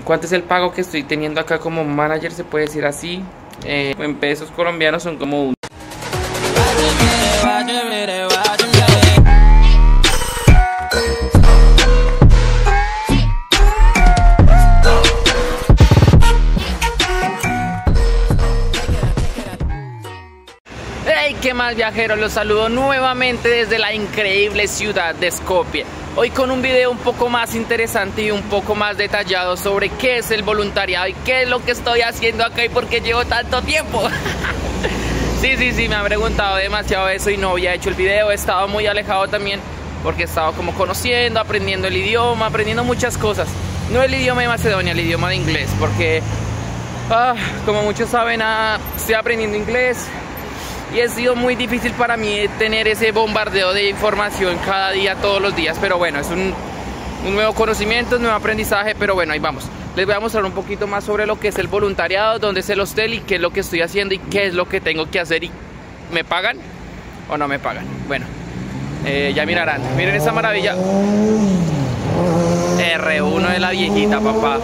¿Cuánto es el pago que estoy teniendo acá como manager? Se puede decir así. En pesos colombianos son como un... ¡Hey! ¿Qué más, viajeros? Los saludo nuevamente desde la increíble ciudad de Skopje. Hoy con un video un poco más interesante y un poco más detallado sobre qué es el voluntariado y qué es lo que estoy haciendo acá y por qué llevo tanto tiempo. Sí, me han preguntado demasiado eso y no había hecho el video. He estado muy alejado también porque he estado como conociendo, aprendiendo el idioma, aprendiendo muchas cosas. No el idioma de Macedonia, el idioma de inglés, porque como muchos saben, estoy aprendiendo inglés. Y ha sido muy difícil para mí tener ese bombardeo de información cada día, todos los días. Pero bueno, es un nuevo conocimiento, un nuevo aprendizaje. Pero bueno, ahí vamos. Les voy a mostrar un poquito más sobre lo que es el voluntariado, dónde es el hostel y qué es lo que estoy haciendo y qué es lo que tengo que hacer. ¿Y me pagan o no me pagan? Bueno, ya mirarán. Miren esa maravilla. R1 de la viejita, papá.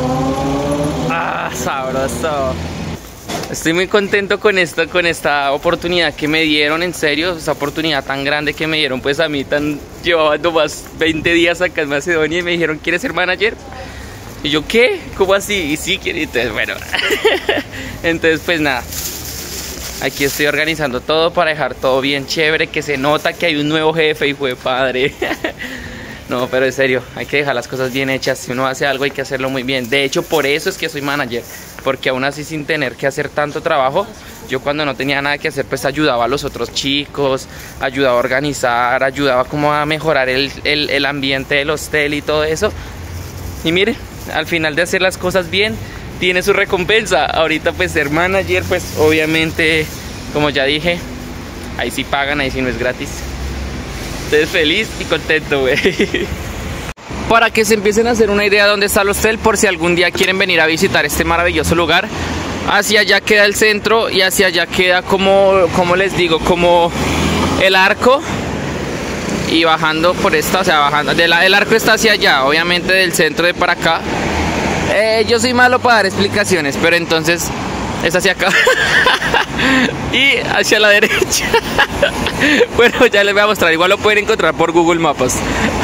Sabroso. Estoy muy contento con esta oportunidad que me dieron, en serio, esta oportunidad tan grande que me dieron, pues a mí llevaba nomás 20 días acá en Macedonia y me dijeron, ¿quieres ser manager? Y yo, ¿qué? ¿Cómo así? Y sí, entonces, bueno, entonces pues nada, aquí estoy organizando todo para dejar todo bien chévere, que se nota que hay un nuevo jefe y fue padre. No, pero en serio, hay que dejar las cosas bien hechas. Si uno hace algo hay que hacerlo muy bien. De hecho, por eso es que soy manager, porque aún así sin tener que hacer tanto trabajo, yo cuando no tenía nada que hacer, pues ayudaba a los otros chicos, ayudaba a organizar, ayudaba como a mejorar el ambiente del hostel y todo eso. Y miren, al final de hacer las cosas bien, tiene su recompensa. Ahorita pues ser manager, pues obviamente, como ya dije, ahí sí pagan, ahí sí no es gratis. Entonces feliz y contento, güey. Para que se empiecen a hacer una idea de dónde está el hostel, por si algún día quieren venir a visitar este maravilloso lugar. Hacia allá queda el centro y hacia allá queda como les digo, como el arco. Y bajando por esta, o sea, bajando, el arco está hacia allá, obviamente del centro de para acá. Yo soy malo para dar explicaciones, pero entonces es hacia acá. Y hacia la derecha. Bueno, ya les voy a mostrar, igual lo pueden encontrar por Google Maps.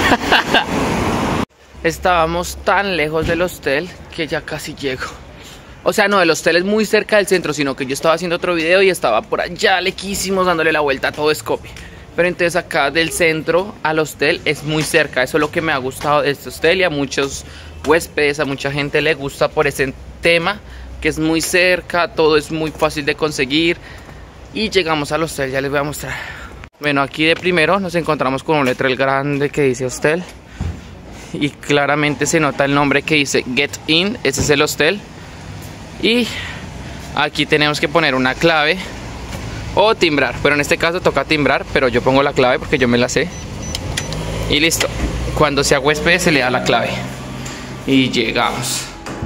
Estábamos tan lejos del hostel que ya casi llego. O sea, no, el hostel es muy cerca del centro, sino que yo estaba haciendo otro video y estaba por allá lejísimos dándole la vuelta a todo Skopje. Pero entonces acá del centro al hostel es muy cerca. Eso es lo que me ha gustado de este hostel y a muchos huéspedes, a mucha gente le gusta por ese tema, que es muy cerca, todo es muy fácil de conseguir. Y llegamos al hostel, ya les voy a mostrar. Bueno, aquí de primero nos encontramos con un letrero grande que dice hostel. Y claramente se nota el nombre que dice Get In, ese es el hostel. Y aquí tenemos que poner una clave o timbrar, pero en este caso toca timbrar, pero yo pongo la clave porque yo me la sé. Y listo, cuando sea huésped se le da la clave. Y llegamos.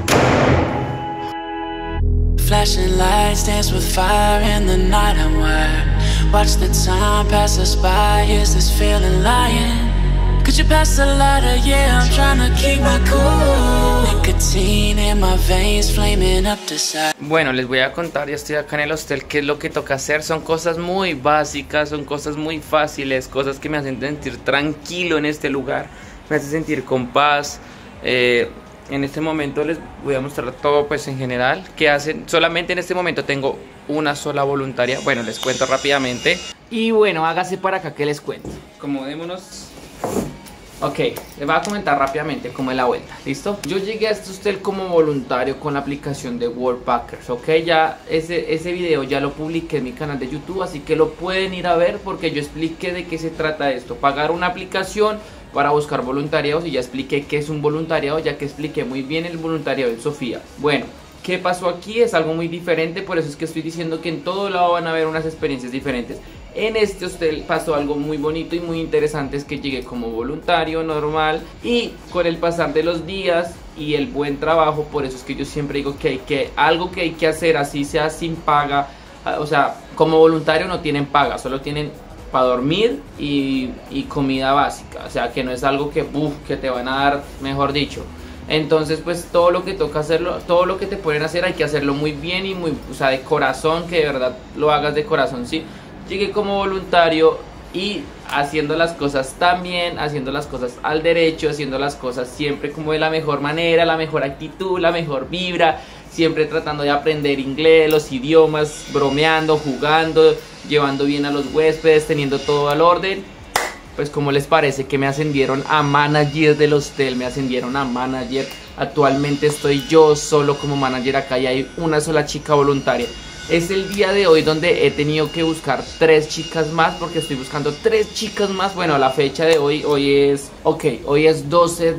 Flashing lights dance with fire in the night I'm wired. Watch the time pass us by, here's this feeling lying. Could you pass the lighter? Yeah, I'm trying to keep my cool. Nicotine in my veins, flaming up the side. Bueno, les voy a contar, ya estoy acá en el hostel, qué es lo que toca hacer. Son cosas muy básicas, son cosas muy fáciles, cosas que me hacen sentir tranquilo en este lugar, me hacen sentir con paz. En este momento les voy a mostrar todo pues en general que hacen. Solamente en este momento tengo una sola voluntaria. Bueno, les cuento rápidamente. Y bueno, hágase para acá que les cuento. Acomodémonos. Ok, les voy a comentar rápidamente cómo es la vuelta, ¿listo? Yo llegué a este hostel como voluntario con la aplicación de Worldpackers, ok. Ya ese video ya lo publiqué en mi canal de YouTube, así que lo pueden ir a ver porque yo expliqué de qué se trata esto. Pagar una aplicación para buscar voluntariados y ya expliqué qué es un voluntariado, ya que expliqué muy bien el voluntariado en Sofía. Bueno, ¿qué pasó aquí? Es algo muy diferente, por eso es que estoy diciendo que en todo lado van a haber unas experiencias diferentes. En este hostel pasó algo muy bonito y muy interesante, es que llegué como voluntario normal y con el pasar de los días y el buen trabajo, por eso es que yo siempre digo que algo que hay que hacer así sea sin paga, o sea, como voluntario no tienen paga, solo tienen para dormir y comida básica, o sea que no es algo que te van a dar, mejor dicho. Entonces pues todo lo que toca hacerlo, todo lo que te pueden hacer hay que hacerlo muy bien y muy, o sea, de corazón, que de verdad lo hagas de corazón, ¿sí? Llegué como voluntario y haciendo las cosas tan bien, haciendo las cosas al derecho, haciendo las cosas siempre como de la mejor manera, la mejor actitud, la mejor vibra, siempre tratando de aprender inglés, los idiomas, bromeando, jugando, llevando bien a los huéspedes, teniendo todo al orden. Pues como les parece que me ascendieron a manager del hostel, me ascendieron a manager. Actualmente estoy yo solo como manager acá y hay una sola chica voluntaria. Es el día de hoy donde he tenido que buscar 3 chicas más, porque estoy buscando 3 chicas más. Bueno, la fecha de hoy es 12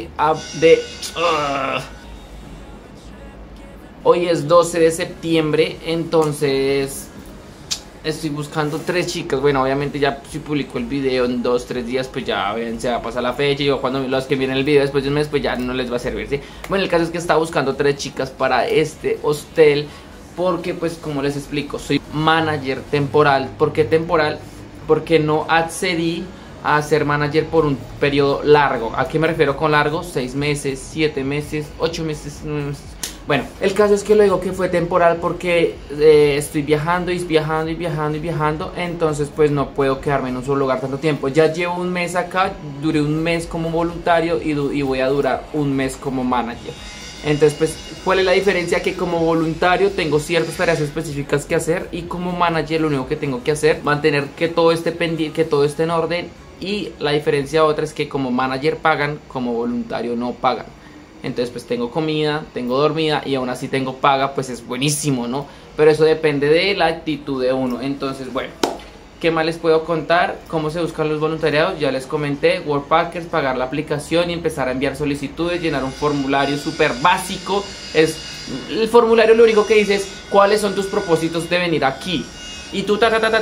hoy es 12 de septiembre, entonces estoy buscando 3 chicas. Bueno, obviamente ya si publico el video en 2-3 días, pues ya ven, se va a pasar la fecha. Y yo cuando los que vienen el video después de un mes, pues ya no les va a servir, ¿sí? Bueno, el caso es que estaba buscando 3 chicas para este hostel, porque pues como les explico, soy manager temporal. ¿Por qué temporal? Porque no accedí a ser manager por un periodo largo. ¿A qué me refiero con largo? 6 meses, 7 meses, 8 meses, 9 meses. Bueno, el caso es que lo digo que fue temporal porque estoy viajando y viajando y viajando y viajando. Entonces pues no puedo quedarme en un solo lugar tanto tiempo. Ya llevo un mes acá, duré un mes como voluntario y voy a durar un mes como manager. Entonces pues, ¿cuál es la diferencia? Que como voluntario tengo ciertas tareas específicas que hacer, y como manager lo único que tengo que hacer, mantener que todo esté pendiente, que todo esté en orden. Y la diferencia otra es que como manager pagan, como voluntario no pagan. Entonces pues tengo comida, tengo dormida y aún así tengo paga, pues es buenísimo, ¿no? Pero eso depende de la actitud de uno. Entonces bueno, ¿qué más les puedo contar? ¿Cómo se buscan los voluntariados? Ya les comenté, Workpackers, pagar la aplicación y empezar a enviar solicitudes, llenar un formulario súper básico. El formulario lo único que dice es cuáles son tus propósitos de venir aquí. Y tú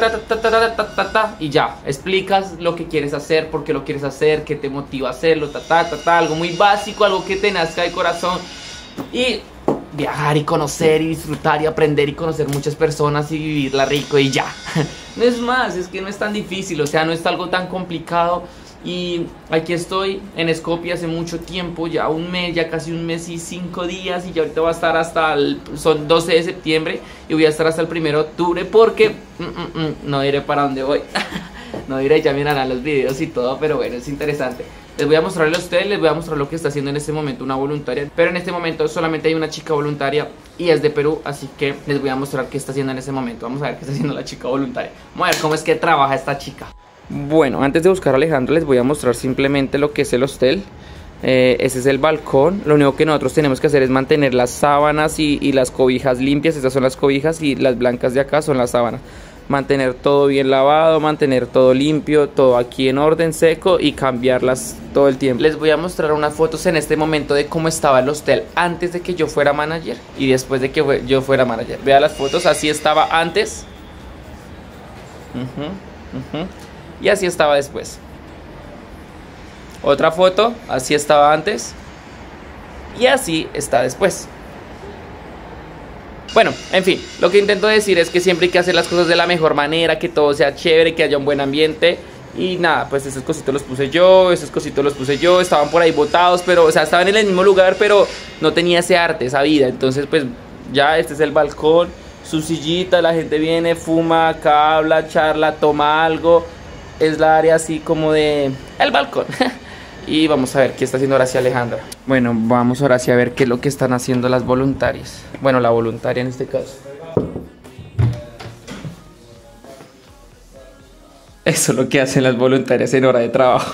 y ya, explicas lo que quieres hacer, por qué lo quieres hacer, qué te motiva a hacerlo, algo muy básico, algo que te nazca de corazón. Y viajar y conocer y disfrutar y aprender y conocer muchas personas y vivirla rico y ya. No es más, es que no es tan difícil, o sea, no es algo tan complicado. Y aquí estoy en Skopje hace mucho tiempo, ya un mes, ya casi un mes y 5 días. Y ya ahorita voy a estar hasta son 12 de septiembre y voy a estar hasta el 1 de octubre porque no diré para dónde voy. No diré, ya mirarán los videos y todo, pero bueno, es interesante. Les voy a mostrarle a ustedes, les voy a mostrar lo que está haciendo en este momento una voluntaria. Pero en este momento solamente hay una chica voluntaria y es de Perú, así que les voy a mostrar qué está haciendo en ese momento. Vamos a ver qué está haciendo la chica voluntaria. Vamos a ver cómo es que trabaja esta chica. Bueno, antes de buscar a Alejandro les voy a mostrar simplemente lo que es el hostel. Ese es el balcón. Lo único que nosotros tenemos que hacer es mantener las sábanas y las cobijas limpias. Estas son las cobijas y las blancas de acá son las sábanas. Mantener todo bien lavado, mantener todo limpio, todo aquí en orden, seco, y cambiarlas todo el tiempo. Les voy a mostrar unas fotos en este momento de cómo estaba el hostel antes de que yo fuera manager y después de que yo fuera manager. Vean las fotos, así estaba antes. Y así estaba después. Otra foto, así estaba antes y así está después. Bueno, en fin, lo que intento decir es que siempre hay que hacer las cosas de la mejor manera, que todo sea chévere, que haya un buen ambiente. Y nada, pues esos cositos los puse yo, estaban por ahí botados, pero, o sea, estaban en el mismo lugar, pero no tenía ese arte, esa vida. Entonces, pues, ya este es el balcón, su sillita, la gente viene, fuma, acá habla, charla, toma algo. Es la área así como de el balcón. Y vamos a ver qué está haciendo ahora sí Alejandra. Bueno, vamos ahora sí a ver qué es lo que están haciendo las voluntarias. Bueno, la voluntaria en este caso. Eso es lo que hacen las voluntarias en hora de trabajo.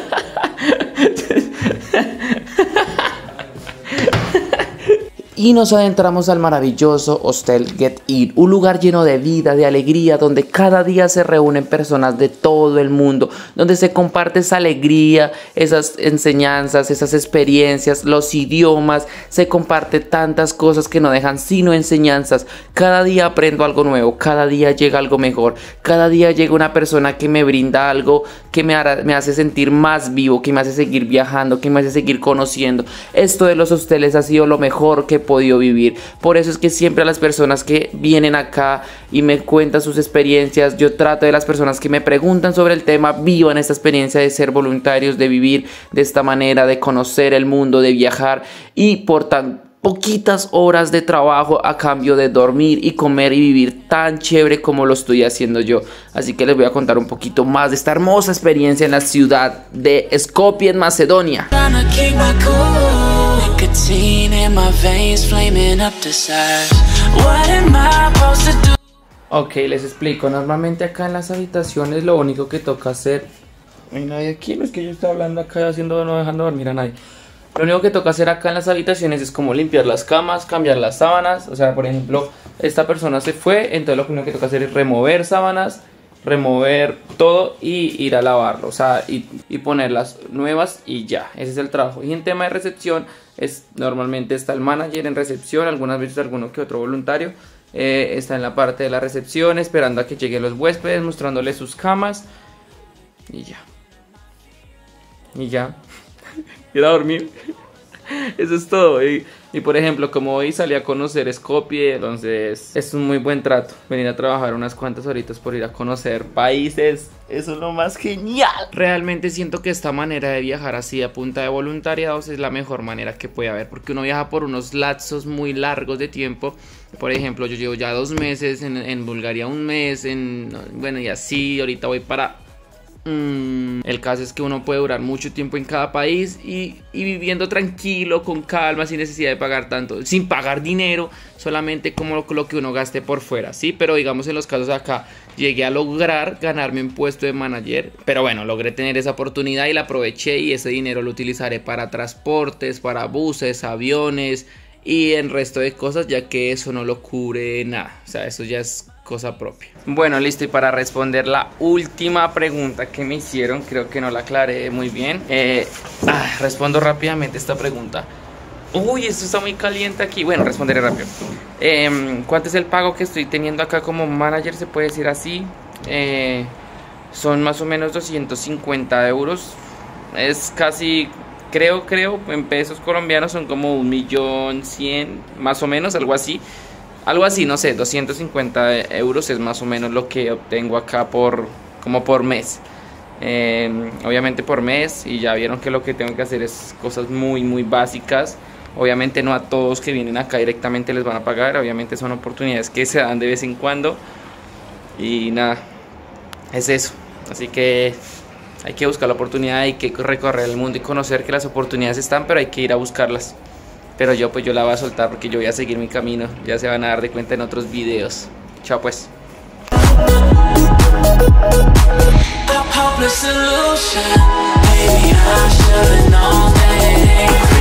Y nos adentramos al maravilloso Hostel Get In, un lugar lleno de vida, de alegría, donde cada día se reúnen personas de todo el mundo, donde se comparte esa alegría, esas enseñanzas, esas experiencias, los idiomas, se comparte tantas cosas que no dejan sino enseñanzas. Cada día aprendo algo nuevo, cada día llega algo mejor, cada día llega una persona que me brinda algo que me hace sentir más vivo, que me hace seguir viajando, que me hace seguir conociendo. Esto de los hosteles ha sido lo mejor que podido vivir. Por eso es que siempre a las personas que vienen acá y me cuentan sus experiencias, yo trato de las personas que me preguntan sobre el tema, vivan esta experiencia de ser voluntarios, de vivir de esta manera, de conocer el mundo, de viajar y por tan poquitas horas de trabajo a cambio de dormir y comer y vivir tan chévere como lo estoy haciendo yo. Así que les voy a contar un poquito más de esta hermosa experiencia en la ciudad de Skopje, en Macedonia. Ok, les explico. Normalmente acá en las habitaciones lo único que toca hacer... No hay nadie aquí, no es que yo estoy hablando acá haciendo, no dejando dormir a nadie. Lo único que toca hacer acá en las habitaciones es como limpiar las camas, cambiar las sábanas. O sea, por ejemplo, esta persona se fue, entonces lo único que toca hacer es remover sábanas, remover todo y ir a lavarlo. O sea, y poner las nuevas y ya. Ese es el trabajo. Y en tema de recepción, normalmente está el manager en recepción, algunas veces alguno que otro voluntario. Está en la parte de la recepción esperando a que lleguen los huéspedes, mostrándoles sus camas. Y ya. Y ya. Ir a dormir. Eso es todo. Y por ejemplo, como hoy salí a conocer Skopje, entonces es un muy buen trato. Venir a trabajar unas cuantas horitas por ir a conocer países. Eso es lo más genial. Realmente siento que esta manera de viajar así a punta de voluntariados es la mejor manera que puede haber, porque uno viaja por unos lapsos muy largos de tiempo. Por ejemplo, yo llevo ya 2 meses, en Bulgaria 1 mes, bueno, y así, ahorita voy para... El caso es que uno puede durar mucho tiempo en cada país y viviendo tranquilo, con calma, sin necesidad de pagar tanto, sin pagar dinero, solamente como lo que uno gaste por fuera, ¿sí? Pero digamos en los casos de acá, llegué a lograr ganarme un puesto de manager, pero bueno, logré tener esa oportunidad y la aproveché y ese dinero lo utilizaré para transportes, para buses, aviones y el resto de cosas, ya que eso no lo cubre nada, o sea, eso ya es cosa propia. Bueno, listo, y para responder la última pregunta que me hicieron, creo que no la aclaré muy bien. Respondo rápidamente esta pregunta. Uy, esto está muy caliente aquí. Bueno, responderé rápido. ¿Cuánto es el pago que estoy teniendo acá como manager? Se puede decir así. Son más o menos 250 euros. Es casi, creo, en pesos colombianos son como 1.100.000, más o menos, algo así. Algo así, no sé, 250 euros es más o menos lo que obtengo acá como por mes. Obviamente por mes, y ya vieron que lo que tengo que hacer es cosas muy, muy básicas. Obviamente no a todos que vienen acá directamente les van a pagar, obviamente son oportunidades que se dan de vez en cuando. Y nada, es eso. Así que hay que buscar la oportunidad, hay que recorrer el mundo y conocer que las oportunidades están, pero hay que ir a buscarlas. Pero yo la voy a soltar porque yo voy a seguir mi camino. Ya se van a dar de cuenta en otros videos. Chao pues. Hopeless solution. Maybe I should've known that it ain't